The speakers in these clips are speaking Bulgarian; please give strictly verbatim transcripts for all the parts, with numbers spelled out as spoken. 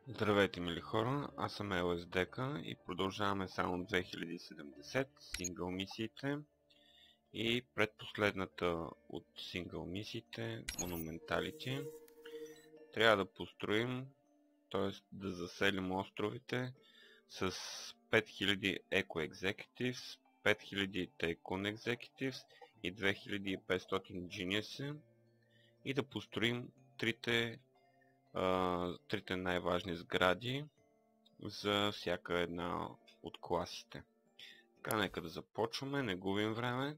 Здравейте, мили хора, аз съм Ел Ес Ди Ка и продължаваме само две хиляди и седемдесет сингъл мисиите и предпоследната от сингъл мисиите, монументалите. Трябва да построим, т.е. да заселим островите с пет хиляди Eco Executives, пет хиляди Tycoon Executives и две хиляди и петстотин Genius и да построим трите Uh, трите най-важни сгради за всяка една от класите. Така, нека да започваме, не губим време.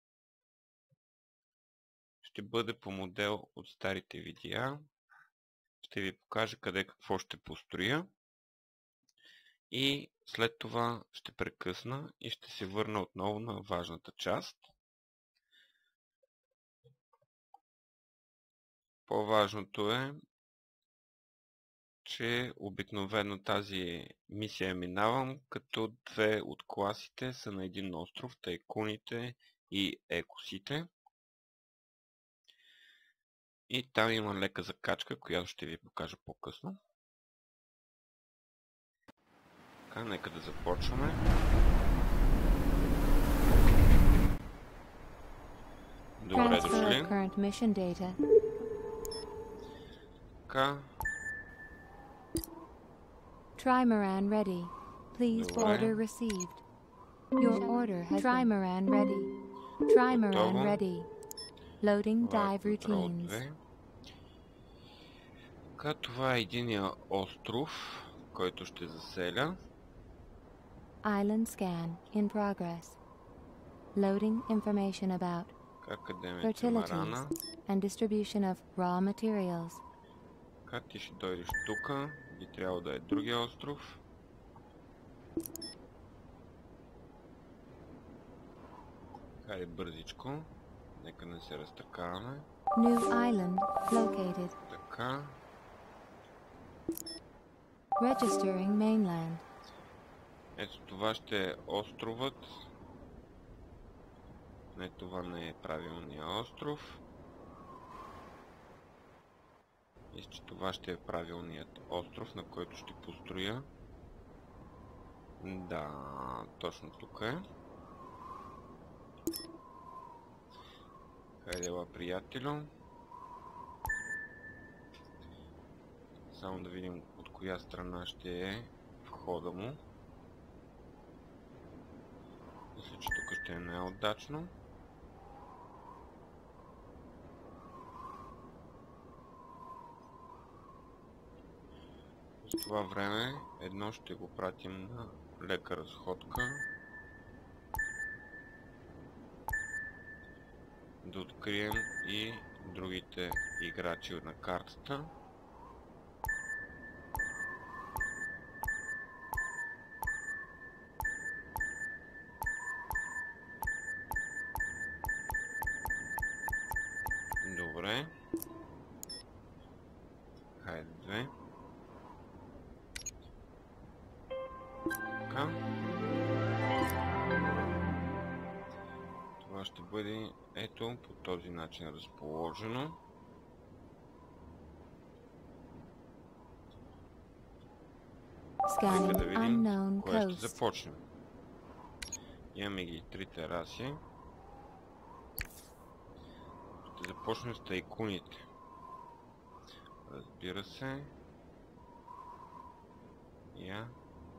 Ще бъде по модел от старите видеа. Ще ви покажа къде какво ще построя. И след това ще прекъсна и ще се върна отново на важната част. По-важното е, че обикновено тази мисия минавам, като две от класите са на един остров, тайкуните и екосите. И там има лека закачка, която ще ви покажа по-късно. Така, нека да започваме. Добре дошли. Така. Trimaran ready. Please order received. Your order has Trimaran ready. Trimaran ready. Loading dive routines. Така, това е единия остров, който ще заселя. Island scan in progress. Loading information about fertilities and distribution of raw materials. Така, ти ще дойдеш тука. Би трябвало да е другия остров. Хайде бързичко. Нека не се разтъркаваме. New island located. Така. Registering mainland. Ето това ще е островът. Не, това не е правилният остров. Мисля, че това ще е правилният остров, на който ще построя. Да, точно тук е. Хайде, приятелю. Само да видим от коя страна ще е входа му. Мисля, че тук ще е най-удачно. В това време едно ще го пратим на лека разходка. Да открием и другите играчи на картата. Добре. Хайде две. Това ще бъде ето по този начин разположено. Нека да видим кое ще започнем. Имаме ги три тераси. Ще започнем с тайкуните. Разбира се. Я.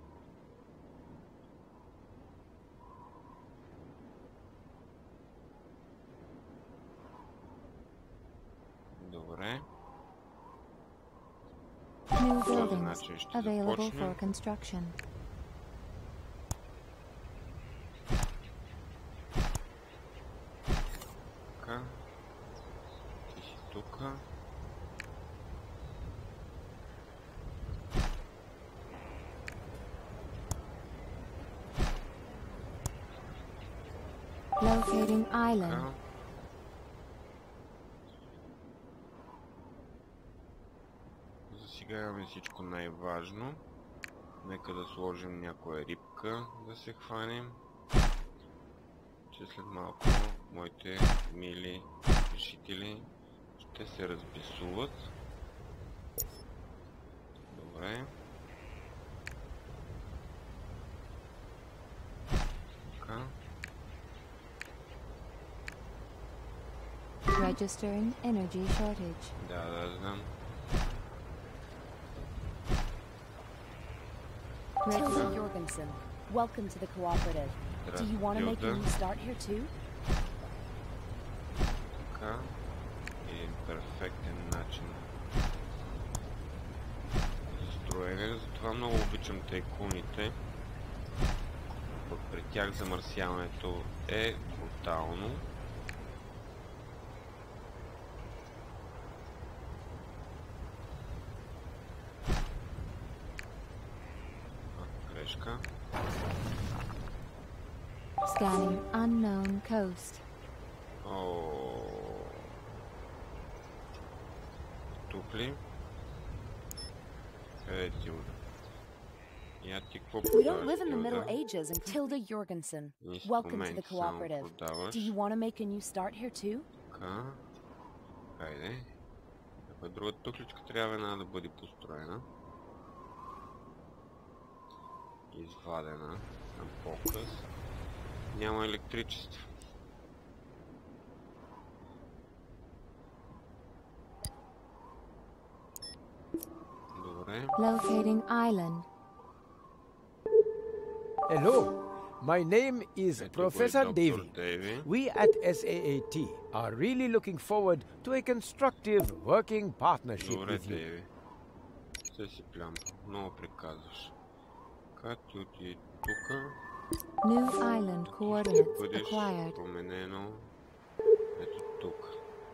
Добре. New buildings available for construction. Така. Ти си тука. Locating island. Сега имаме всичко най-важно. Нека да сложим някоя рибка да се хванем. Че след малко моите мили решители ще се разбесуват. Добре. Registering energy shortage. Да, да, знам. Tilda Jorgensen, welcome to the cooperative. Do you want to make a new start here too? Така. Един перфектен начин за строене. Затова много обичам тайкуните. Пък при тях замърсяването е брутално. Грешка. Scanning unknown coast. О. Тук ли? Къде ти ура? Я ти какво We don't live продаваш, in the Middle Тилда? Ages and Tilda Jorgensen. Нищо Welcome to the момент само cooperative. продаваш. Do you want to make a new start here too? Така. Хайде. Ако друга тукличка трябва една да бъде построена. Извадена на показ. Няма електричество. Добре. Locating island. Hello, my name is Ето го е Professor доктор Davy. Дейви. We at S A A T are really looking forward to a constructive working partnership Добре, with you. Дейви. Се си плямка. Много приказваш. Как ти отиде тука? New island Ще coordinates бъдеш acquired. променено ето тук.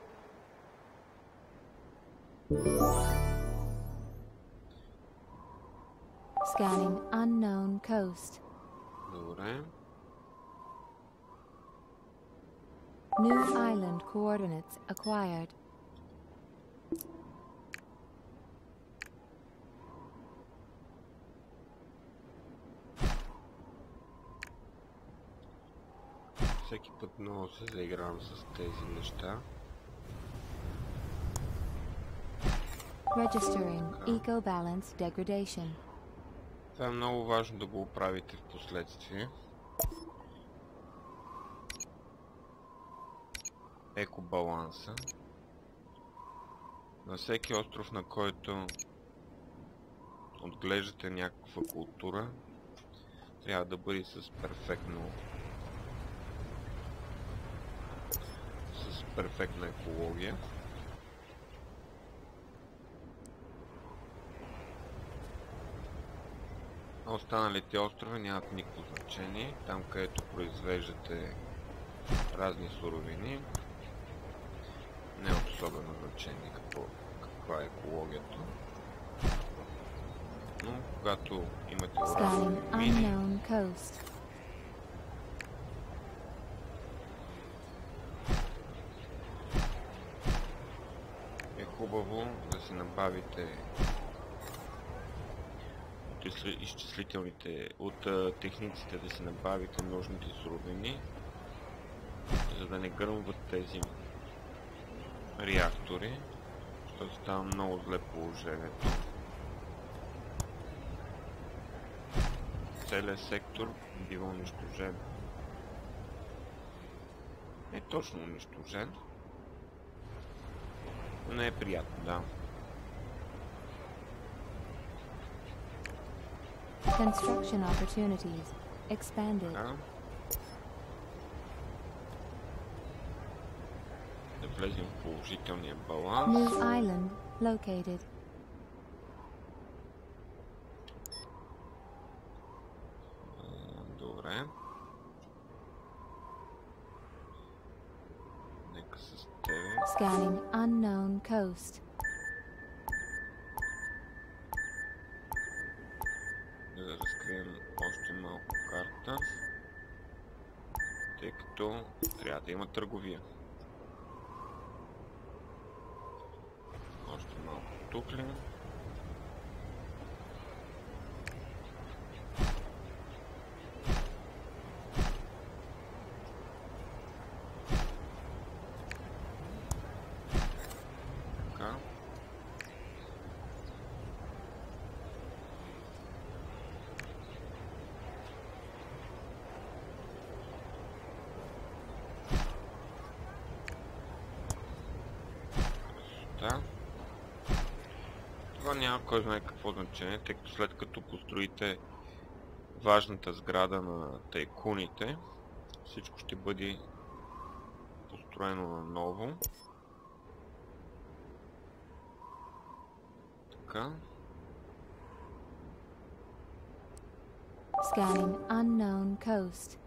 Scanning unknown coast. Добре. New island coordinates acquired. Всеки път много се заигравам с тези неща. Registering eco balance degradation. Това е много важно да го оправите в последствие. Екобаланса. На всеки остров, на който отглеждате някаква култура, трябва да бъде с перфектно с перфектна екология. А останалите острови нямат никакво значение. Там, където произвеждате разни суровини, не е от особено значение какво, каква е екологията. Но когато имате Scanning уранни мини, unknown coast. е хубаво да си набавите от изчисли- изчислителните, от а, техниците да си набавите нужните суровини, за да не гръмват тези реактори, защото става много зле положението. Целият сектор бива унищожен. Не точно унищожен, но не е приятно, да. Construction opportunities expanded. Така. Да влезем в положителния баланс. New island located. А, Добре. Нека с тебе. Scanning unknown coast. Да разкрием още малко карта, тъй като трябва да има търговия. Още малко тук ли? Така. Това няма кой знае какво значение, тъй като след като построите важната сграда на тайкуните, всичко ще бъде построено наново. Така. Scanning unknown coast.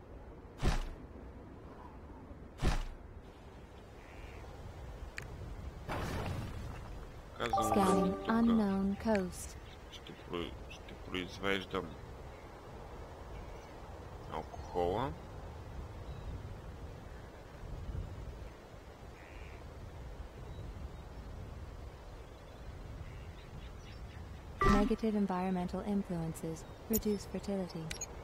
Scanning unknown coast. Ще, про... ще произвеждам алкохола. Negative environmental influences reduce fertility.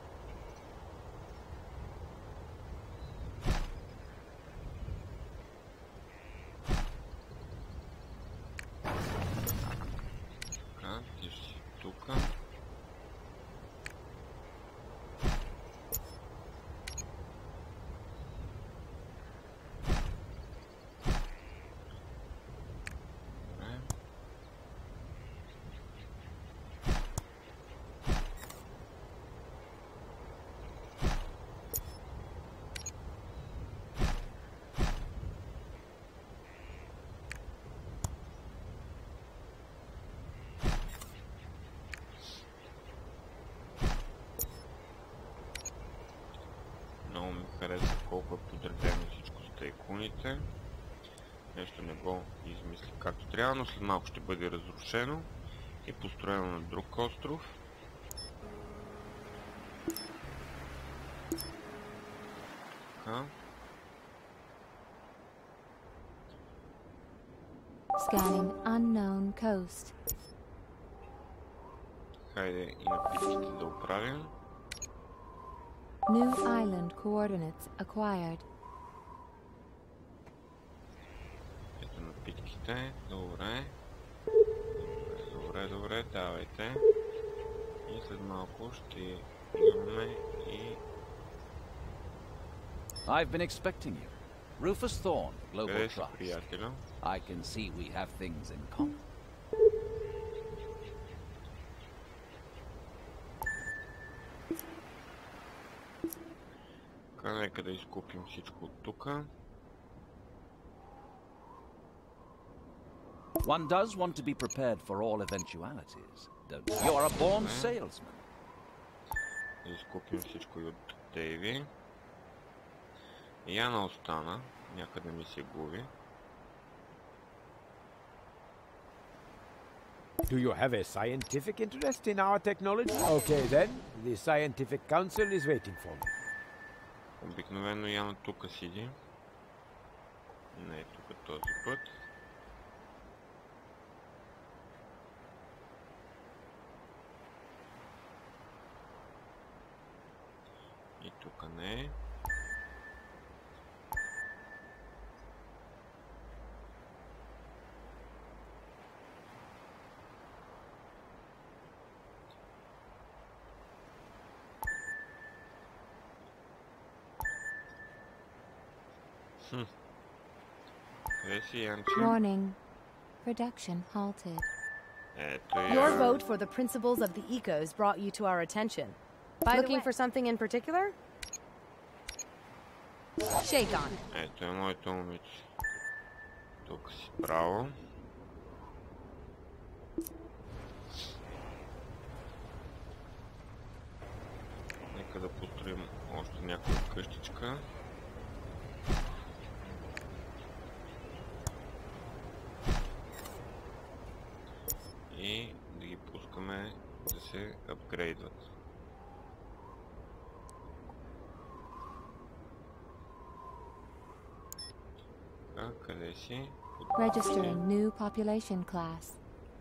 Така, ти си тука. Много ми хареса колко е подредено всичко с тайкуните. Нещо не го измисли както трябва, но след малко ще бъде разрушено и построено на друг остров. Така. Scanning unknown coast. Хайде и напитките да оправим. New island coordinates acquired. Ето напитките. Добре. Добре, добре, давайте. И след малко ще имаме и... I've been expecting you. Rufus Thorne, Global Къде си, Trust. приятелю? I can see we have things in common. Така, нека да изкупим всичко от тука. One does want to be prepared for all eventualities, don't you? You are a born salesman. Да изкупим всичко и от Дейви. Яна остана. Някъде ми се губи. Do you have a scientific interest in our technology? Okay then, the Scientific Council is waiting for me. Обикновено Яна тук сиди. Не е тук този път. И тук не е. Хм. Къде си, Янче? Warning. Production halted. Ето я. Your vote for the principles of the ecos brought you to our attention. By the Looking way- for something in particular? Shake on. Ето е моето момиче. Тук си право. Нека да построим още някоя къщичка. И да ги пускаме да се апгрейдват. А, къде си? Registering new population class.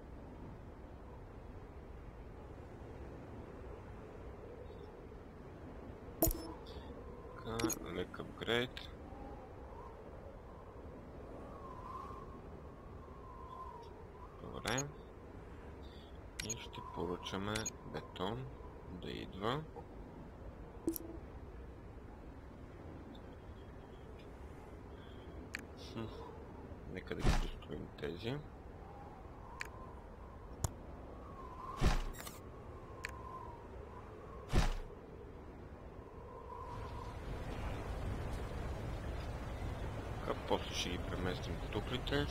Така, лек апгрейд. Добре. И ще поръчаме бетон да идва. Хм. Нека да ги построим тези. После ще ги преместим туклите.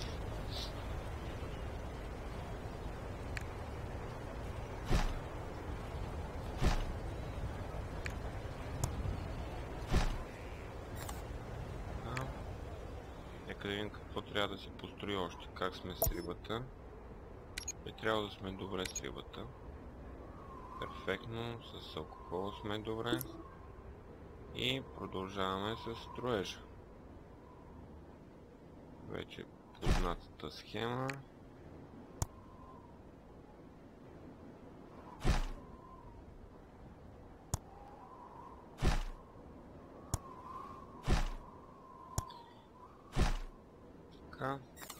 Нека да видим какво трябва да се построи още, как сме с рибата. И трябва да сме добре с рибата. Перфектно, с алкохол сме добре. И продължаваме с строежа. Вече познатата схема. Така.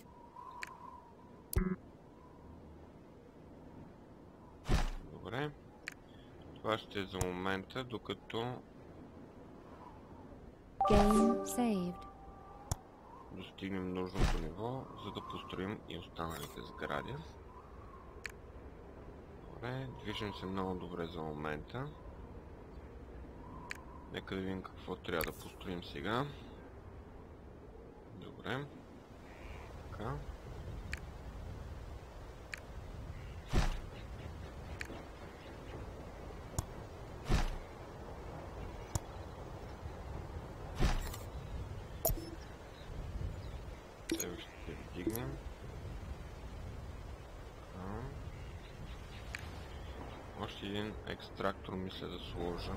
Добре. Това ще е за момента, докато Game saved. достигнем нужното ниво, за да построим и останалите сгради. Добре, движим се много добре за момента. Нека да видим какво трябва да построим сега. Добре. Така. Тебе ще вдигнем. Още един екстрактор мисля да сложа.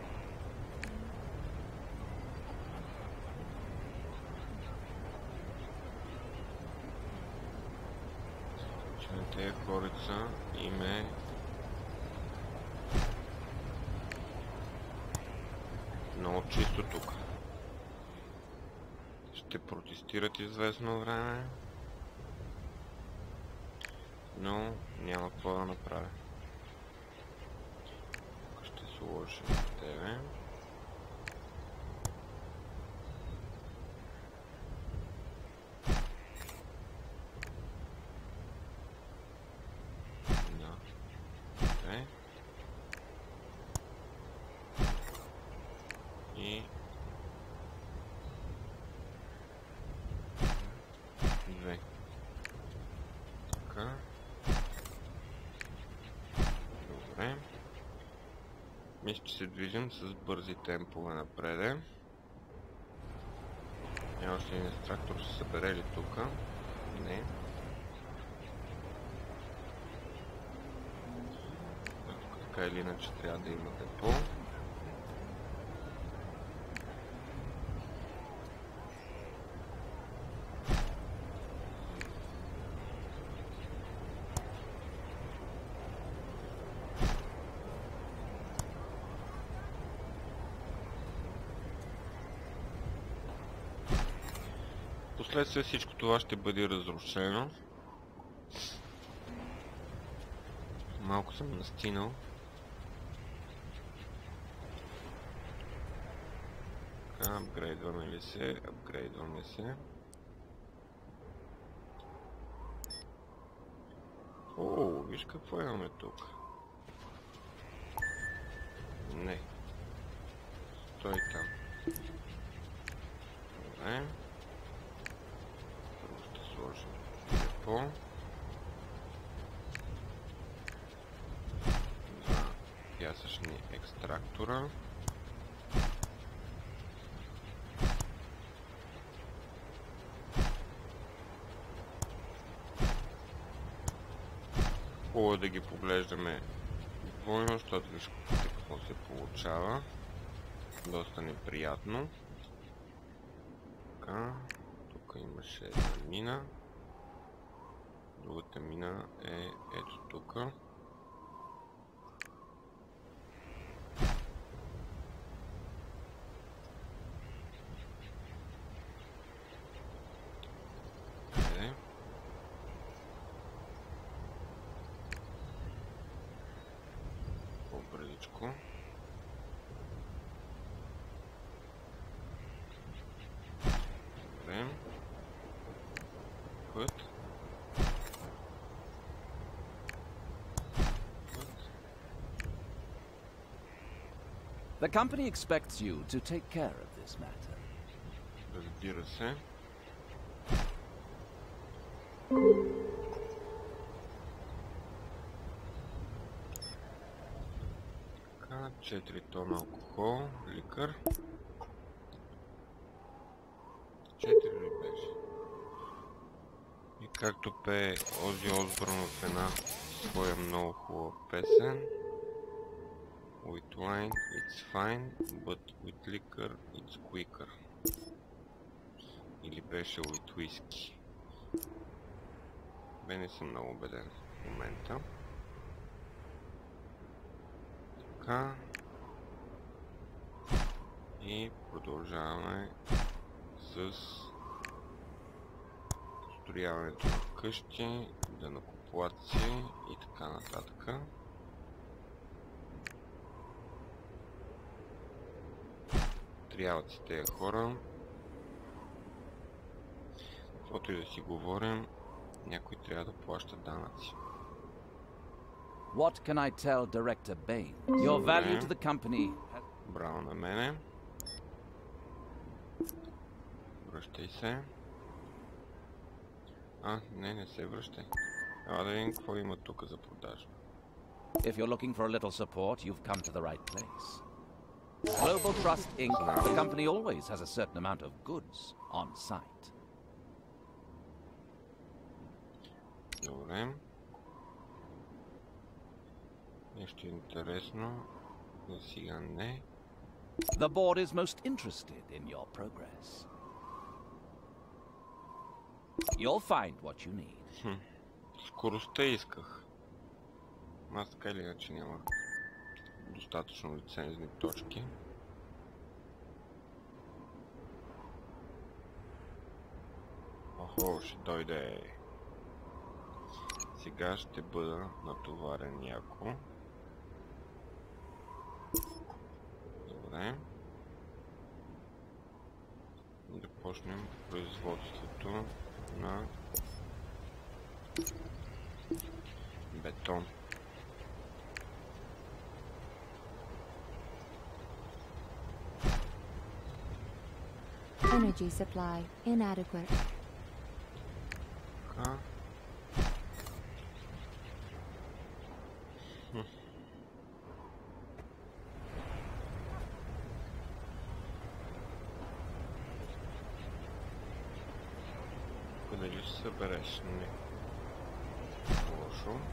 Че на тези корица им е много чисто тук. Ще протестират известно време, но няма какво да направя. Тук ще сложим тебе. Да. Добре. И две. Така. Добре. Мисля, че се движим с бързи темпове напреде. И още един трактор се събере ли тук? Не. Така или иначе трябва да има депо. Впоследствие всичко това ще бъде разрушено. Малко съм настинал. Апгрейдваме ли се? Апгрейдваме се. О, виж какво имаме тук. Не. Стой там. Добре. Първо ще сложим депо. Два пясъчни екстрактора. Хубаво да ги поглеждаме двойно, защото виж какво се получава. Доста неприятно. Така, тук имаше една мина. Другата мина е ето тук. По-бързичко. Добре. Път. The company expects you to take care of this matter. Разбира се. Така, четири тона алкохол, ликър. четири ли беше? И както пее Ози Осбърн в една своя много хубава песен. With wine it's fine, but with liquor it's quicker. Или беше with whisky. Бе, не съм много убеден в момента. Така. И продължаваме с построяването на къщи, данъкоплатци и така нататък. Трябват си тези хора. Каквото и да си говорим, някой трябва да плаща данъци. What can I tell Director Bain? Your value to the company. Браво на мене. Връщай се. А, не, не се връщай. Ела да видим какво има тук за продажа. If you're looking for a little support, you've come to the right place. Global Trust Incorporated. The company always has a certain amount of goods on site. Добре. Нещо интересно. За сега не. The board is most interested in your progress. You'll find what you need. Хм. Скоростта исках. Аз така или иначе няма достатъчно лицензни точки. Охо, ще дойде. Сега ще бъда натоварен яко. Добре. Да почнем производството на бетон. Energy supply inadequate. Така. Хм. Дали ще събереш? Не. Лошо.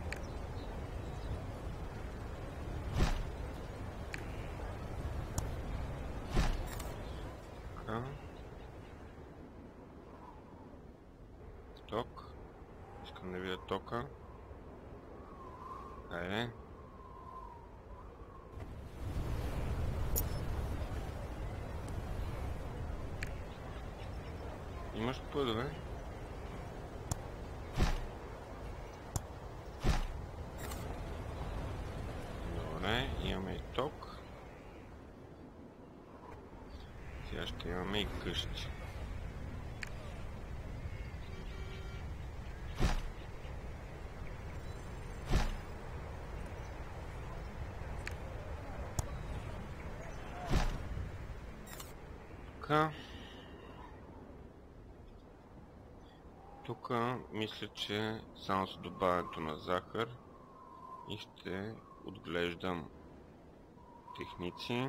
Така. Ток. Искам да видя тока. Хайде. Имаш пъдове? Добре, имаме и ток. Сега ще имаме и къщи. Така. Тук мисля, че само с добавянето на захар и ще отглеждам техници.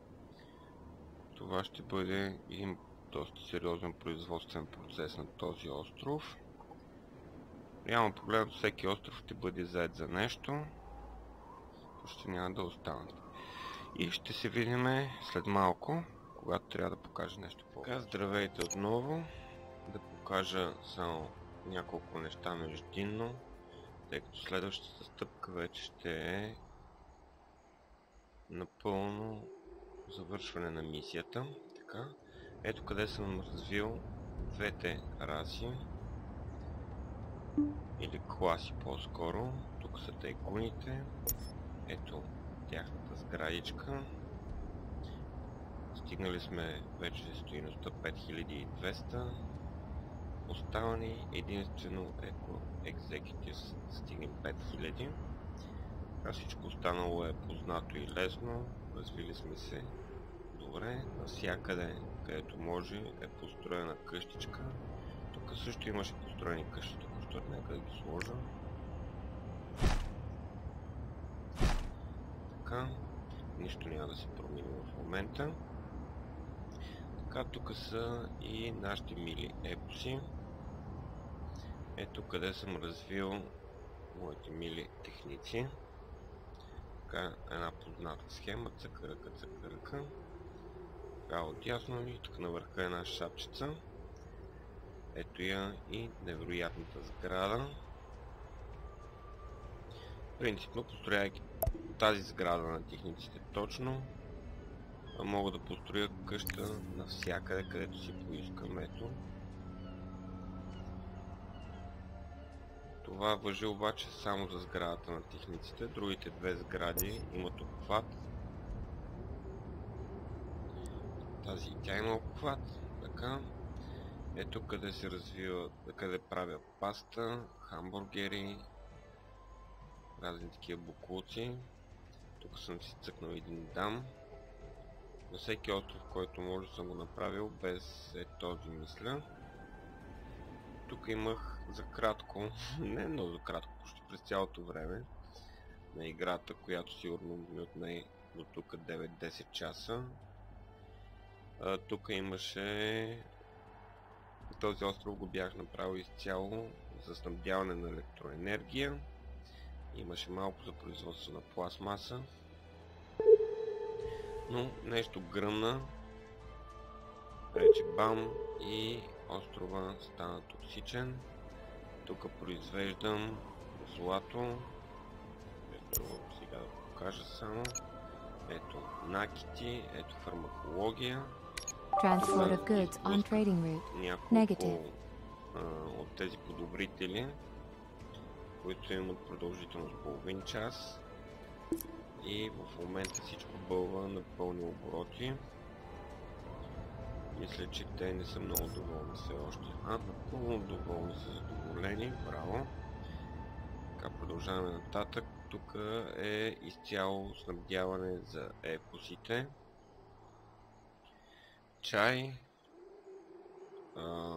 Това ще бъде един доста сериозен производствен процес на този остров. Реално погледнато всеки остров ще бъде зает за нещо. Почти няма да остане. И ще се видим след малко, когато трябва да покажа нещо повече. Здравейте отново. Да покажа само няколко неща междинно, тъй като следващата стъпка вече ще е напълно завършване на мисията. Така. Ето къде съм развил двете раси, или класи по-скоро. Тук са тайкуните. Ето тяхната сградичка. Стигнали сме вече за стойността пет хиляди и двеста. Остава ни единствено Eco Executives да стигнем пет хиляди. А всичко останало е познато и лесно. Развили сме се добре. Навсякъде, където може, е построена къщичка. Тук Тук също имаше построени къщи, току-що нека да ги сложа. Така, нищо няма да се промени в момента. Така, тук са и нашите мили епоси. Ето къде съм развил моите мили техници. Така, една позната схема, цъка-ръка, цъка-ръка. Така, отясно и тук на върха една шапчица. Ето я и невероятната сграда. Принципно, построяйки тази сграда на техниците точно, мога да построя къща навсякъде, където си поискам. Ето. Това важи обаче само за сградата на техниците. Другите две сгради имат обхват. Тази и тя има обхват. Така. Ето къде се развива, къде правя паста, хамбургери, разни такива буклуци. Тук съм си цъкнал един дам. На всеки остров, който може, съм го направил без е този, мисля. Тук имах за кратко, не много за кратко, почти през цялото време на играта, която сигурно ми отне до тук девет-десет часа. А, тук имаше... Този остров го бях направил изцяло за снабдяване на електроенергия. Имаше малко за производство на пластмаса. Но нещо гръмна. Рече бам и острова стана токсичен. Тук произвеждам злато. Ето сега да покажа само. Ето накити, ето фармакология. Transport of goods on trading route. Negative. А, от тези подобрители, които имат продължителност половин час. И в момента всичко бълва на пълни обороти. Мисля, че те не са много доволни все още. А, напълно доволни са, задоволени. Браво. Така, продължаваме нататък. Тук е изцяло снабдяване за епосите. Чай. А,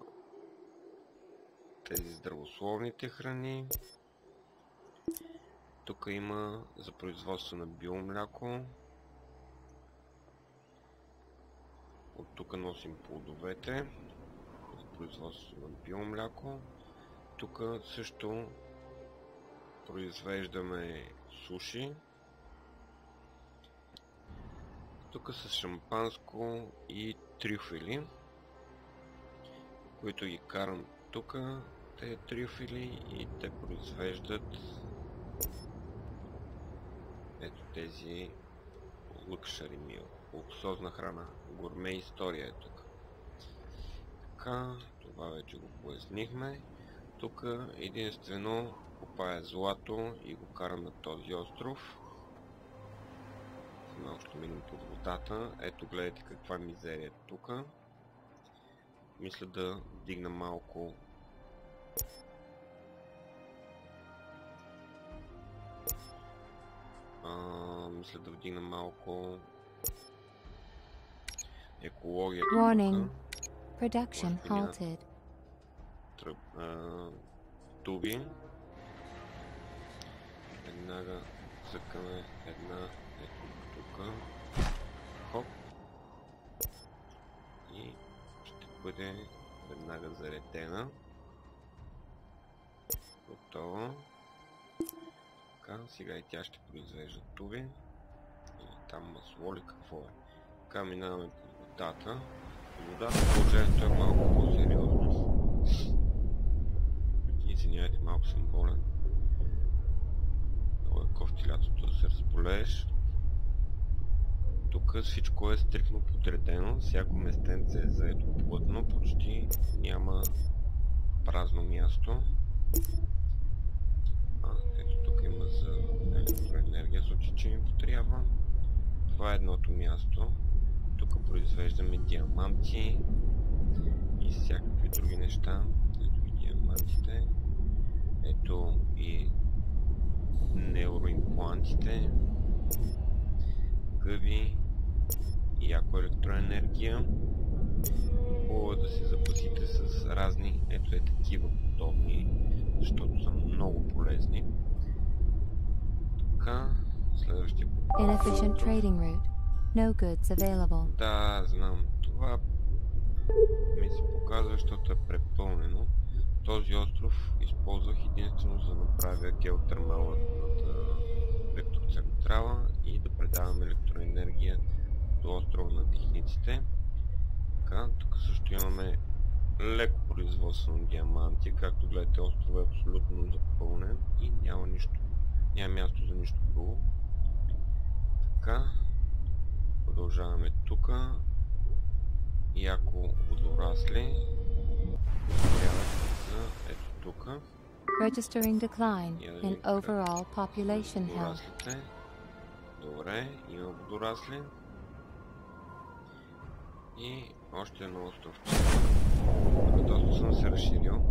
тези здравословните храни. Тук има за производство на биомляко. От тук носим плодовете за производство на биомляко. Тук също произвеждаме суши. Тук с шампанско и трюфели, които ги карам тук, те трюфели, и те произвеждат ето тези лукшари мил, луксозна храна, гурме история е тук. Така, това вече го пояснихме. Тук единствено копая злато и го карам на този остров. Малко ще минем под водата. Ето гледайте каква мизерия е тук. Мисля да вдигна малко а, мисля да вдигна малко екологията. Warning. Production halted. Тръб, а, туби. Веднага цъкаме една ето тук. Хоп. И ще бъде веднага заредена. Готово. Така, сега и тя ще произвежда туби. Или там масло ли какво е. Така, минаваме по водата. По водата положението е малко по-сериозно. Извинявайте, малко съм болен. Много е кофти лятото да се разболееш. Тук всичко е стриктно подредено, всяко местенце е заето плътно, почти няма празно място. А, ето тук има за електроенергия, случай, че ми потрябва. Това е едното място. Тук произвеждаме диаманти и всякакви други неща. Ето и диамантите. Ето и neuroимплантите, гъби, яко електроенергия. хубаво е да се запасите с разни, ето е такива подобни, защото са много полезни. Така, следващия път. Inefficient trading route. No goods available. Да, знам. Това ми се показва, защото е препълнено. Този остров използвах единствено за да направя геотермалната електроцентрала и да предавам електроенергия до острова на техниците. Така, тук също имаме леко производство на диаманти. Както гледате, остров е абсолютно запълнен и няма нищо, няма място за нищо друго. Така, продължаваме тук. Яко водорасли. Трябва за ето тук. Registering decline in overall population health. Добре, има водорасли. И още едно островче. Доста съм се разширил.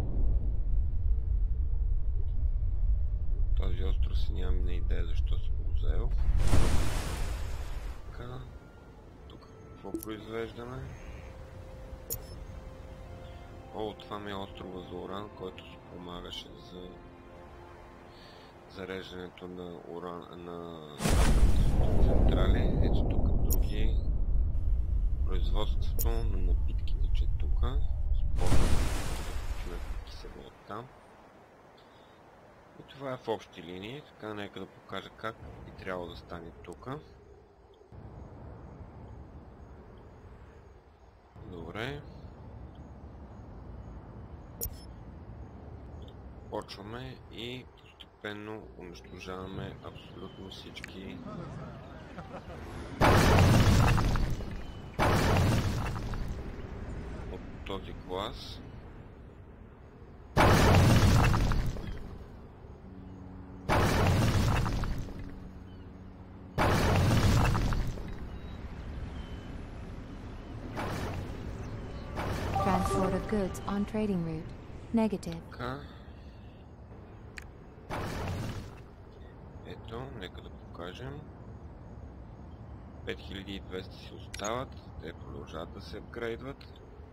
Този остров си нямам на идея защо съм го взел. Така. Тук какво произвеждаме? О, това ми е острова за уран, който спомагаше за зареждането на уран на централи. Ето тук други. Производството на напитки тече тук. Спорно да кисело там. И това е в общи линии, така нека да покажа как би трябвало да стане тук. Добре. Почваме и постепенно унищожаваме абсолютно всички от този клас. Transport of goods on trading route. Negative. Така. Ето, нека да покажем. пет хиляди и двеста си остават, те продължават да се апгрейдват.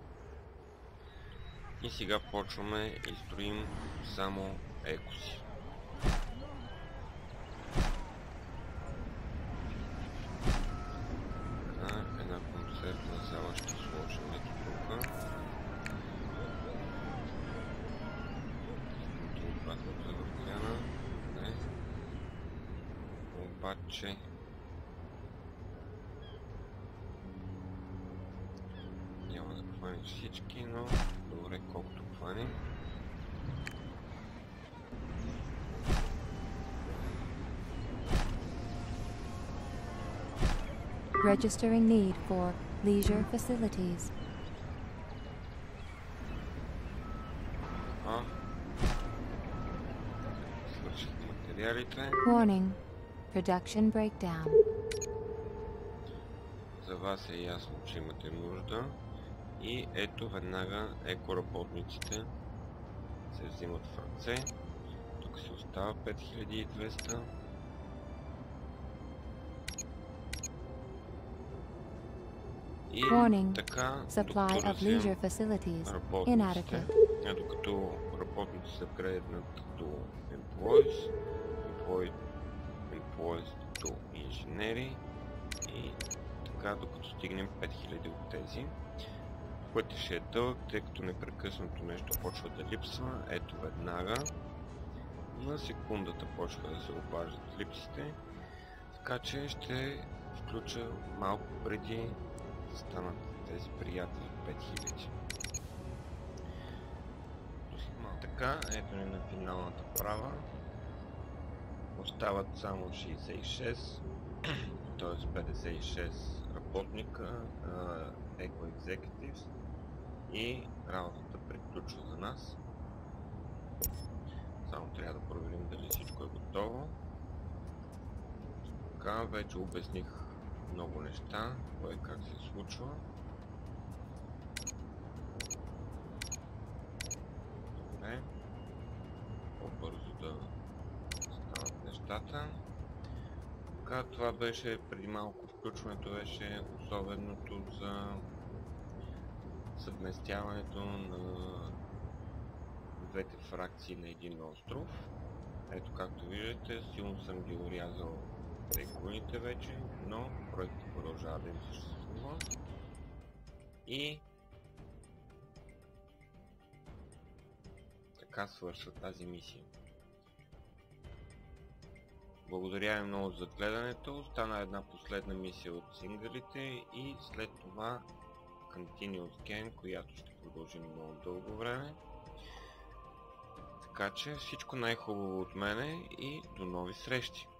И сега почваме и строим само екоси. Така, една концертна зала ще сложим ето тук. Обратната въртяна. Не. Обаче няма да хванем всички, но добре колкото хванем. Registering need for leisure facilities. А. Свърших материалите. Warning. Production breakdown. За вас е ясно, че имате нужда. И ето веднага екоработниците се взимат в ръце. Тук се остава пет хиляди и двеста. И Warning. така, Supply докато of leisure развием facilities работниците, inadequate. а докато работници се апгрейднат до employees, employee, employees до инженери и така докато стигнем пет хиляди от тези. Пътя ще е дълъг, тъй като непрекъснато нещо почва да липсва. Ето веднага на секундата почва да се обаждат липсите, така че ще включа малко преди да станат тези приятели пет хиляди. Така, ето ни на финалната права. Остават само шейсет и шест, т.е. петдесет и шест работника, Eco Executives, и работата приключва за нас. Само трябва да проверим дали всичко е готово. Така, вече обясних много неща, кое как се случва. Добре. По-бързо да станат нещата. Така, това беше преди малко, включването беше особеното за съвместяването на двете фракции на един остров. Ето, както виждате, силно съм ги урязал тайкуните вече, но проектът продължава да им съществува. И така свършва тази мисия. Благодаря ви много за гледането. Остана една последна мисия от синглите и след това Continuous Game, която ще продължи много дълго време. Така че всичко най-хубаво от мене и до нови срещи!